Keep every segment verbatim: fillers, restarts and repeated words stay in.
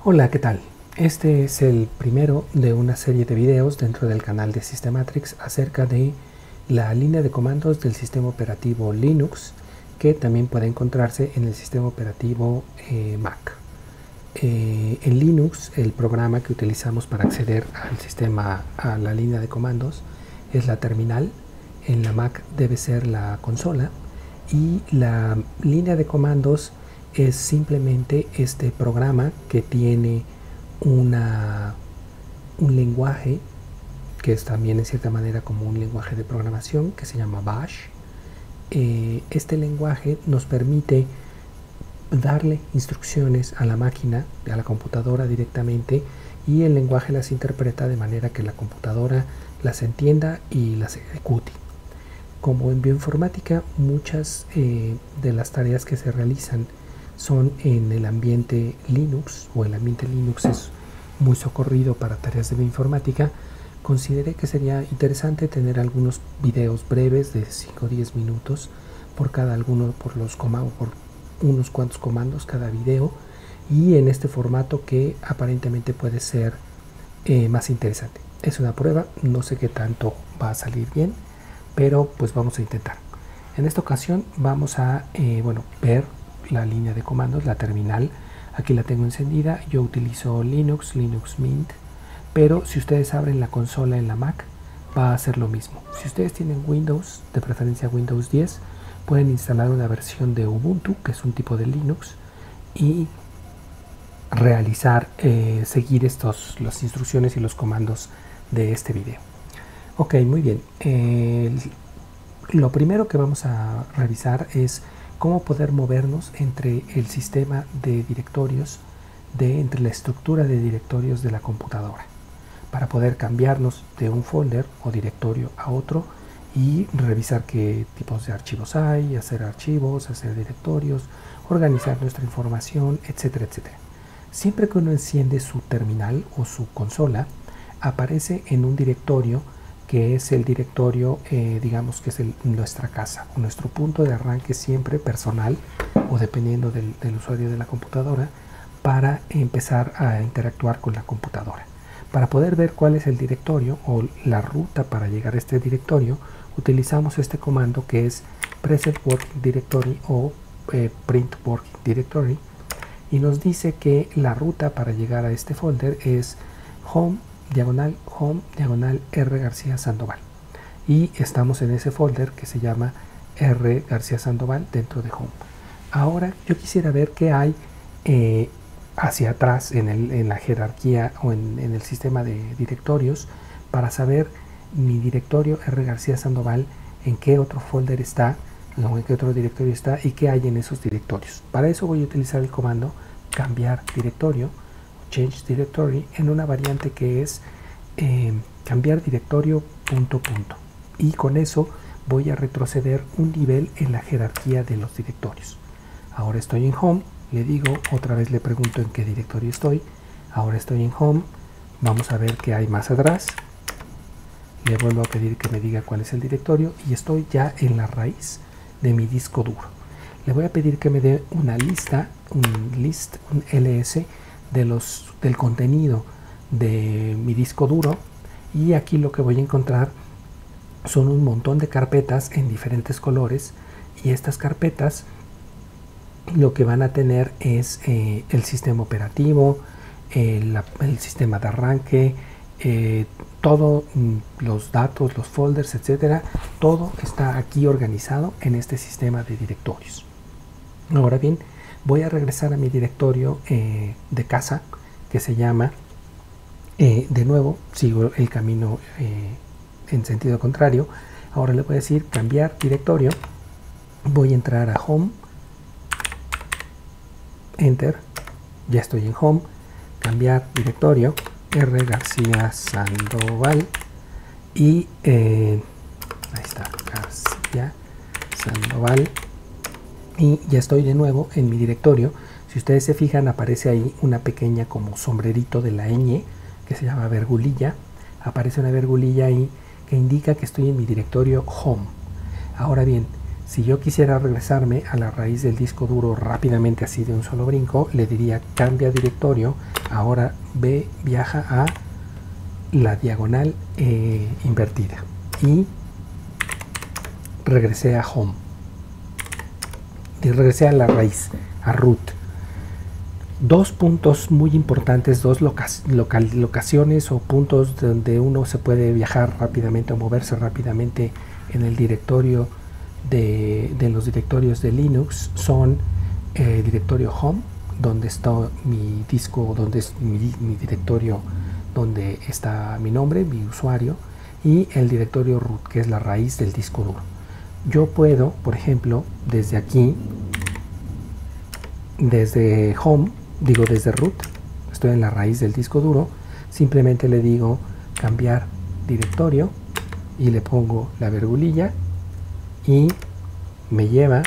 Hola, ¿qué tal? Este es el primero de una serie de videos dentro del canal de Systematrix acerca de la línea de comandos del sistema operativo Linux, que también puede encontrarse en el sistema operativo eh, Mac. Eh, en Linux, el programa que utilizamos para acceder al sistema, a la línea de comandos, es la terminal. En la Mac debe ser la consola, y la línea de comandos es simplemente este programa que tiene una, un lenguaje que es también en cierta manera como un lenguaje de programación que se llama Bash. Eh, este lenguaje nos permite darle instrucciones a la máquina, a la computadora directamente, y el lenguaje las interpreta de manera que la computadora las entienda y las ejecute. Como en bioinformática, muchas eh, de las tareas que se realizan son en el ambiente Linux, o el ambiente Linux es muy socorrido para tareas de bioinformática, consideré que sería interesante tener algunos videos breves de cinco o diez minutos por cada alguno, por los comandos, por unos cuantos comandos cada video, y en este formato que aparentemente puede ser eh, más interesante. Es una prueba, no sé qué tanto va a salir bien, pero pues vamos a intentar. En esta ocasión vamos a eh, bueno, ver la línea de comandos, la terminal. Aquí la tengo encendida. Yo utilizo Linux, Linux Mint, pero si ustedes abren la consola en la Mac va a hacer lo mismo. Si ustedes tienen Windows, de preferencia Windows diez, pueden instalar una versión de Ubuntu, que es un tipo de Linux, y realizar, eh, seguir estos, las instrucciones y los comandos de este video. Ok, muy bien. Eh, lo primero que vamos a revisar es cómo poder movernos entre el sistema de directorios, de, entre la estructura de directorios de la computadora, para poder cambiarnos de un folder o directorio a otro y revisar qué tipos de archivos hay, hacer archivos, hacer directorios, organizar nuestra información, etcétera, etcétera. Siempre que uno enciende su terminal o su consola, aparece en un directorio que es el directorio, eh, digamos que es el, nuestra casa, nuestro punto de arranque siempre personal, o dependiendo del, del usuario de la computadora, para empezar a interactuar con la computadora. Para poder ver cuál es el directorio o la ruta para llegar a este directorio, utilizamos este comando que es present working directory o eh, print working directory, y nos dice que la ruta para llegar a este folder es home diagonal home diagonal R García Sandoval, y estamos en ese folder que se llama R García Sandoval dentro de home. Ahora yo quisiera ver qué hay eh, hacia atrás en, el, en la jerarquía o en, en el sistema de directorios, para saber mi directorio R García Sandoval en qué otro folder está, no, en qué otro directorio está y qué hay en esos directorios. Para eso voy a utilizar el comando cambiar directorio, change directory, en una variante que es eh, cambiar directorio punto punto, y con eso voy a retroceder un nivel en la jerarquía de los directorios. Ahora estoy en home, le digo, otra vez le pregunto en qué directorio estoy. Ahora estoy en home, vamos a ver qué hay más atrás, le vuelvo a pedir que me diga cuál es el directorio, y estoy ya en la raíz de mi disco duro. Le voy a pedir que me dé una lista, un list, un L S de los, del contenido de mi disco duro, y aquí lo que voy a encontrar son un montón de carpetas en diferentes colores, y estas carpetas lo que van a tener es eh, el sistema operativo, eh, la, el sistema de arranque, eh, todos mm, los datos, los folders, etcétera. Todo está aquí organizado en este sistema de directorios. Ahora bien, voy a regresar a mi directorio eh, de casa, que se llama, eh, de nuevo, sigo el camino eh, en sentido contrario. Ahora le voy a decir cambiar directorio, voy a entrar a home, enter, ya estoy en home, cambiar directorio, R García Sandoval, y eh, ahí está, García Sandoval, y ya estoy de nuevo en mi directorio. Si ustedes se fijan, aparece ahí una pequeña como sombrerito de la ñ que se llama vergulilla. Aparece una vergulilla ahí que indica que estoy en mi directorio home. Ahora bien, Si yo quisiera regresarme a la raíz del disco duro rápidamente, así de un solo brinco, le diría cambia directorio, ahora ve, viaja a la diagonal eh, invertida y regresé a home, y regresé a la raíz, a root. Dos puntos muy importantes, dos loca local locaciones o puntos donde uno se puede viajar rápidamente o moverse rápidamente en el directorio de, de los directorios de Linux son el eh, directorio home, donde está mi disco, donde es mi, mi directorio, donde está mi nombre, mi usuario, y el directorio root, que es la raíz del disco duro. Yo puedo, por ejemplo, desde aquí, desde home, digo desde root, estoy en la raíz del disco duro, simplemente le digo cambiar directorio y le pongo la virgulilla y me lleva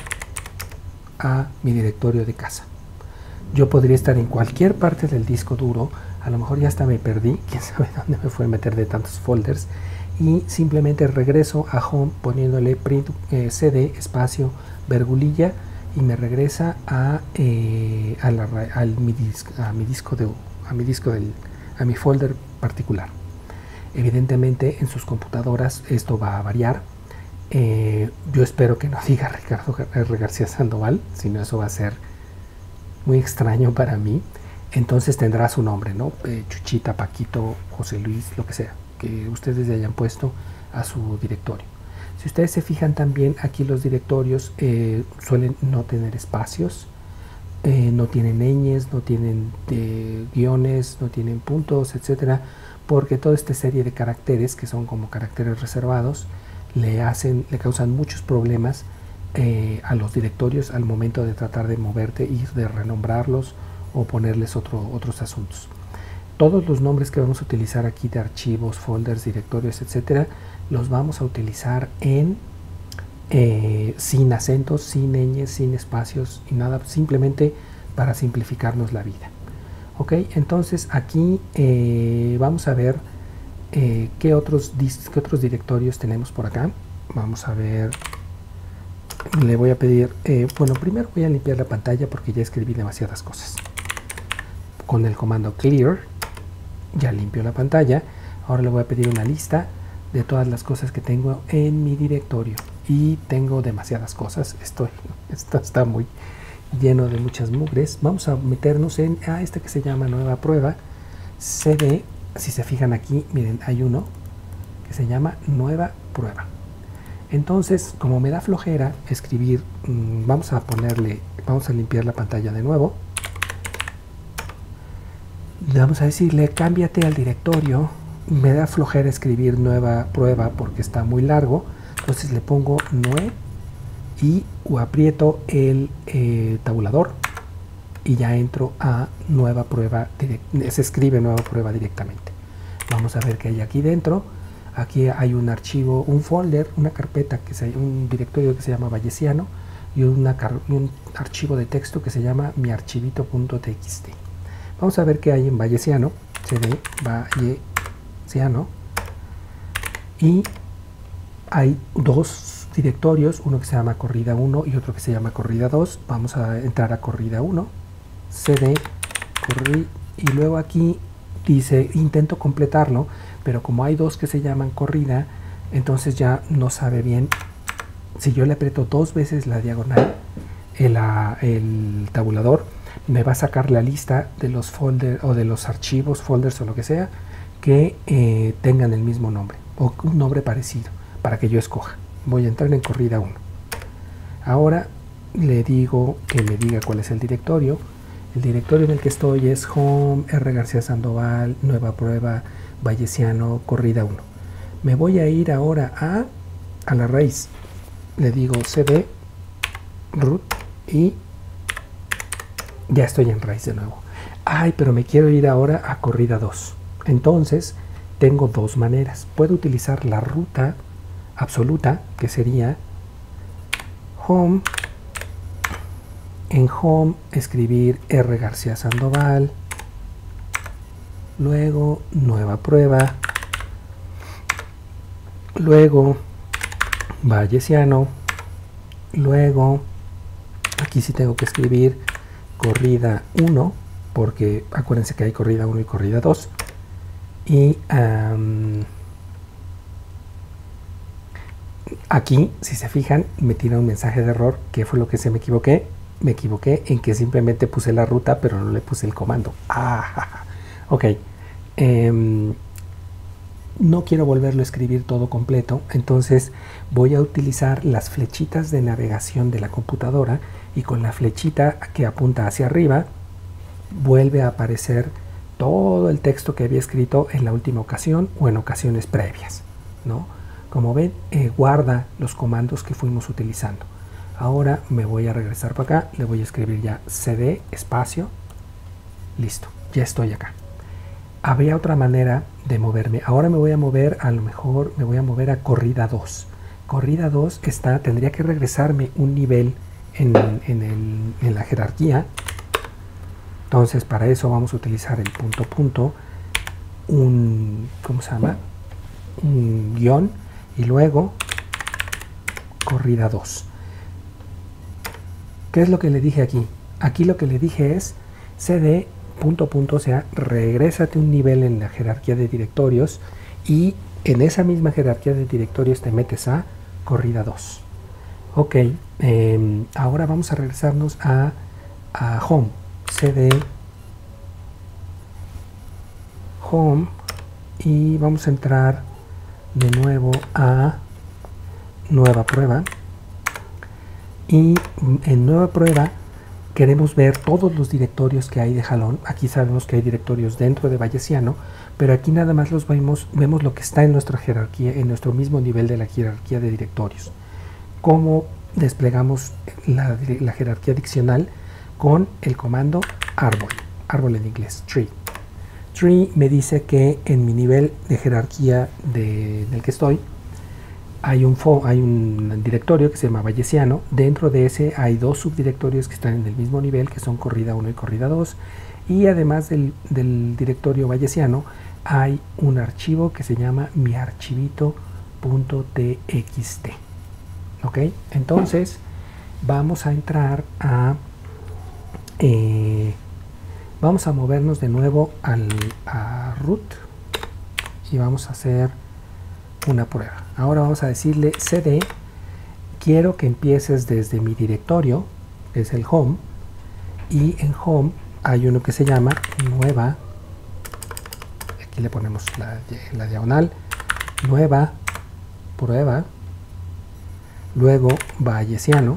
a mi directorio de casa. Yo podría estar en cualquier parte del disco duro, a lo mejor ya hasta me perdí, quién sabe dónde me fue a meter de tantos folders, y simplemente regreso a home poniéndole print eh, cd espacio virgulilla y me regresa a, eh, a, la, a, mi, disco, a mi disco de a mi disco del a mi folder particular. Evidentemente en sus computadoras esto va a variar. Eh, yo espero que no diga Ricardo R. García Sandoval, sino eso va a ser muy extraño para mí. Entonces tendrá su nombre, ¿no? Eh, Chuchita, Paquito, José Luis, lo que sea, que ustedes le hayan puesto a su directorio. Si ustedes se fijan también, aquí los directorios eh, suelen no tener espacios, eh, no tienen ñes, no tienen eh, guiones, no tienen puntos, etcétera, porque toda esta serie de caracteres, que son como caracteres reservados, le hacen, le causan muchos problemas eh, a los directorios al momento de tratar de moverte y de renombrarlos o ponerles otro, otros asuntos. Todos los nombres que vamos a utilizar aquí de archivos, folders, directorios, etcétera, los vamos a utilizar en eh, sin acentos, sin ñes, sin espacios y nada, simplemente para simplificarnos la vida. Ok, entonces aquí eh, vamos a ver eh, qué, otros qué otros directorios tenemos por acá. Vamos a ver, le voy a pedir, eh, bueno, primero voy a limpiar la pantalla porque ya escribí demasiadas cosas. Con el comando clear ya limpio la pantalla. Ahora le voy a pedir una lista de todas las cosas que tengo en mi directorio y tengo demasiadas cosas. Estoy, esto está muy lleno de muchas mugres. Vamos a meternos en a este que se llama nueva prueba cd. Si se fijan aquí, miren, hay uno que se llama nueva prueba. Entonces, como me da flojera escribir, mmm, vamos a ponerle, vamos a limpiar la pantalla de nuevo. Le vamos a decirle cámbiate al directorio. Me da flojera escribir nueva prueba porque está muy largo, entonces le pongo nue y aprieto el eh, tabulador y ya entro a nueva prueba, se escribe nueva prueba directamente. Vamos a ver qué hay aquí dentro. Aquí hay un archivo, un folder, una carpeta, que se, un directorio que se llama Bayesiano y una, un archivo de texto que se llama miarchivito.txt. Vamos a ver qué hay en Bayesiano, cd Bayesiano, y hay dos directorios, uno que se llama corrida uno y otro que se llama corrida dos. Vamos a entrar a corrida uno, cd corri, y luego aquí dice intento completarlo, pero como hay dos que se llaman corrida, entonces ya no sabe bien. Si yo le aprieto dos veces la diagonal, el, el tabulador, me va a sacar la lista de los folders o de los archivos, folders o lo que sea, que eh, tengan el mismo nombre o un nombre parecido para que yo escoja. Voy a entrar en corrida uno. Ahora le digo que me diga cuál es el directorio. El directorio en el que estoy es home, R. García Sandoval, nueva prueba, Bayesiano, corrida uno. Me voy a ir ahora a, a la raíz. Le digo cd root y ya estoy en raíz de nuevo. Ay, pero me quiero ir ahora a corrida dos. Entonces, tengo dos maneras. Puedo utilizar la ruta absoluta, que sería home. En home, escribir R. García Sandoval. Luego, nueva prueba. Luego, Bayesiano. luego aquí sí tengo que escribir corrida uno, porque acuérdense que hay corrida uno y corrida dos. Y um, aquí, si se fijan, me tira un mensaje de error. ¿Qué fue lo que se me equivoqué? Me equivoqué en que simplemente puse la ruta, pero no le puse el comando. Ah, ok. Um, no quiero volverlo a escribir todo completo, entonces voy a utilizar las flechitas de navegación de la computadora, y con la flechita que apunta hacia arriba vuelve a aparecer todo el texto que había escrito en la última ocasión o en ocasiones previas, ¿no? Como ven, eh, guarda los comandos que fuimos utilizando. Ahora me voy a regresar para acá, le voy a escribir ya cd espacio, listo, ya estoy acá. Habría otra manera de moverme. Ahora me voy a mover, a lo mejor me voy a mover a corrida dos. Corrida dos está, tendría que regresarme un nivel en, en, el, en la jerarquía. Entonces para eso vamos a utilizar el punto punto, un, ¿cómo se llama? Un guión, y luego corrida dos. ¿Qué es lo que le dije aquí? Aquí lo que le dije es cd punto punto, o sea, regrésate un nivel en la jerarquía de directorios, y en esa misma jerarquía de directorios te metes a corrida dos. Ok, eh, ahora vamos a regresarnos a, a home. Cd home, y vamos a entrar de nuevo a nueva prueba, y en nueva prueba queremos ver todos los directorios que hay de jalón. Aquí sabemos que hay directorios dentro de Bayesiano, pero aquí nada más los vemos, vemos lo que está en nuestra jerarquía, en nuestro mismo nivel de la jerarquía de directorios. ¿Cómo desplegamos la, la jerarquía diccional? Con el comando árbol, árbol en inglés, tree. Tree me dice que en mi nivel de jerarquía de, del que estoy, hay un, fo, hay un directorio que se llama Bayesiano. Dentro de ese hay dos subdirectorios que están en el mismo nivel, que son corrida uno y corrida dos. Y además del, del directorio Bayesiano, hay un archivo que se llama miarchivito punto txt. ¿Ok? Entonces, vamos a entrar a... Eh, vamos a movernos de nuevo al, a root, y vamos a hacer una prueba. Ahora vamos a decirle cd, quiero que empieces desde mi directorio, que es el home, y en home hay uno que se llama nueva, aquí le ponemos la, la diagonal, nueva prueba, luego Bayesiano,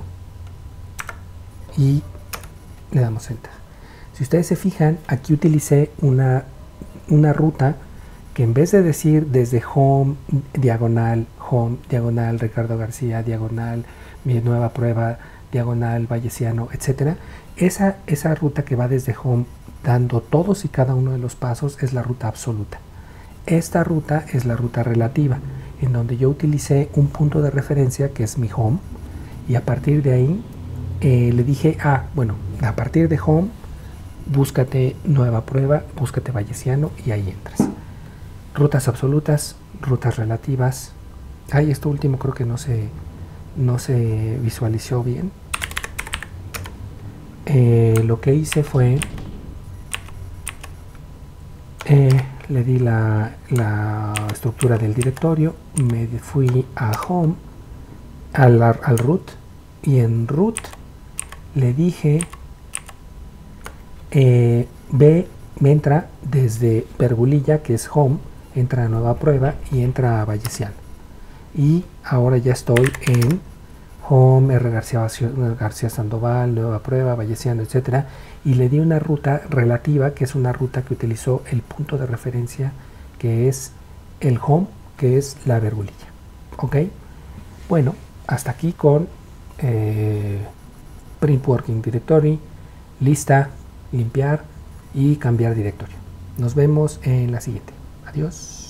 y le damos enter. Si ustedes se fijan, aquí utilicé una, una ruta que en vez de decir desde home, diagonal, home, diagonal, Ricardo García, diagonal, mi nueva prueba, diagonal, Bayesiano, etcétera, esa, esa ruta que va desde home dando todos y cada uno de los pasos es la ruta absoluta. Esta ruta es la ruta relativa, en donde yo utilicé un punto de referencia que es mi home, y a partir de ahí eh, le dije, ah, bueno, a partir de home, búscate nueva prueba, búscate Bayesiano, y ahí entras. Rutas absolutas, rutas relativas. Ay, esto último creo que no se, no se visualizó bien. Eh, lo que hice fue, eh, le di la, la estructura del directorio, me fui a home, al, al root, y en root le dije, eh, ve, me entra desde Pergolilla, que es home, entra a nueva prueba y entra a Bayesiano. Y ahora ya estoy en home, R. García, García Sandoval, nueva prueba, Bayesiano, etcétera. Y le di una ruta relativa, que es una ruta que utilizó el punto de referencia, que es el home, que es la Pergolilla. ¿Ok? Bueno, hasta aquí con eh, Print Working Directory, lista, limpiar y cambiar directorio. Nos vemos en la siguiente. Adiós.